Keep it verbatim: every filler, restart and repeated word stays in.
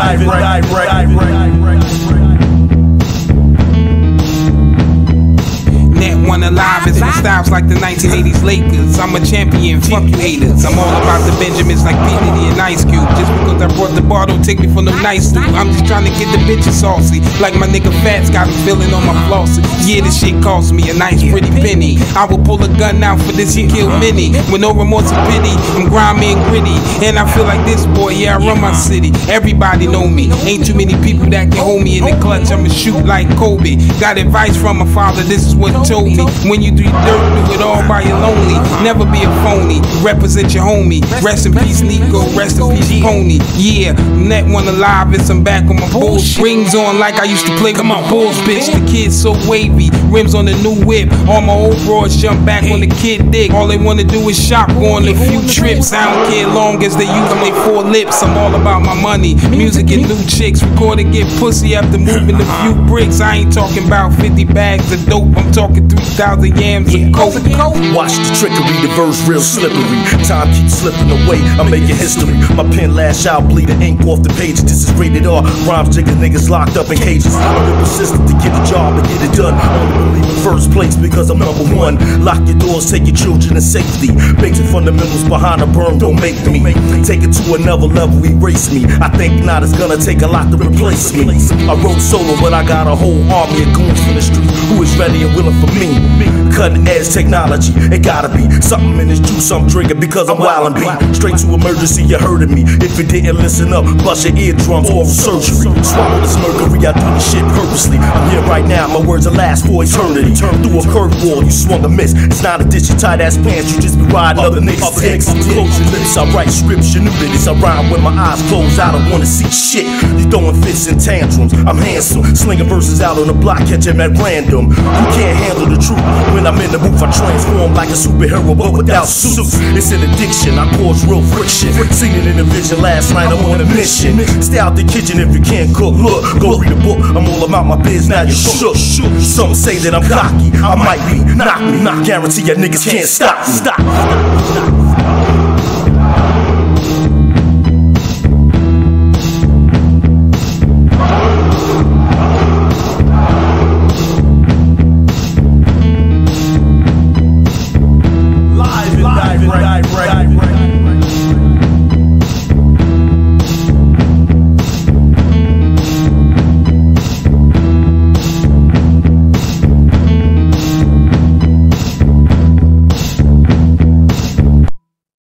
One alive is in styles like the nineteen eighties Lakers. I'm a champion, fuck you haters. I'm all about the Benjamins like P. Diddy and Ice Cube. Just because I brought the bar don't take me for no nice dude. I'm just trying to get the bitches saucy, like my nigga Fats got me feeling on my flossy. Yeah, this shit cost me a nice pretty penny. I will pull a gun out for this and kill many with no remorse or pity. I'm grimy and gritty, and I feel like this boy. Yeah, I run my city. Everybody know me. Ain't too many people that can hold me in the clutch. I'ma shoot like Kobe. Got advice from my father. This is what he told me. When you do dirt, do it all by your lonely. Never be a phony. Represent your homie. Rest in peace, Nico. Rest in peace, Pony. Yeah, net one alive. It's I'm back on my bulls. Rings on like I used to play with my bulls, bitch. The kid's so wavy. Rims on the new whip. All my old broads jump back on the kid dick. All they wanna do is shop, go on a few trips. I don't care long as they use my four lips. I'm all about my money. Music and new chicks. Record and get pussy after moving a few bricks. I ain't talking about fifty bags of dope. I'm talking three thousand yams of coke. Watch the trickery, the verse real slippery. Time keeps slipping away, I'm making history. My pen lash out, bleed the ink off the page. This is rated R, rhymes jigging niggas locked up in cages. I'm real persistent to get the job and get it done. Only believe in first place because I'm number one. Lock your doors, take your children to safety. Basic fundamentals behind the burn don't make me. Take it to another level, erase me. I think not, it's gonna take a lot to replace me. I wrote solo, but I got a whole army of goons from the street who is ready and willing for me. Cutting edge technology, it gotta be something in this juice I'm drinking because I'm wild and beat. Straight to emergency, you heard me. If you didn't listen up, bust your eardrums, oral surgery. Swallow this mercury, I do this shit purposely. I'm here right now, my words will last for eternity. Turn through a curveball, you swung a miss. It's not a dish, you tight ass pants, you just be riding other niggas' dicks. Close your lips, I write scripts, you knew this. I rhyme with my eyes closed, I don't wanna see shit. You throwing fits and tantrums, I'm handsome. Slinging verses out on the block, catch them at random. You can't handle the truth. When I'm in the booth, I transform like a superhero, but without suits. It's an addiction, I cause real friction. Seen it in the vision last night, I'm on a mission. Stay out the kitchen if you can't cook. Look, go read a book, I'm all about my biz, now you shook. Some say that I'm cocky, I might be. Knock me, not guarantee ya niggas can't stop me. Stop.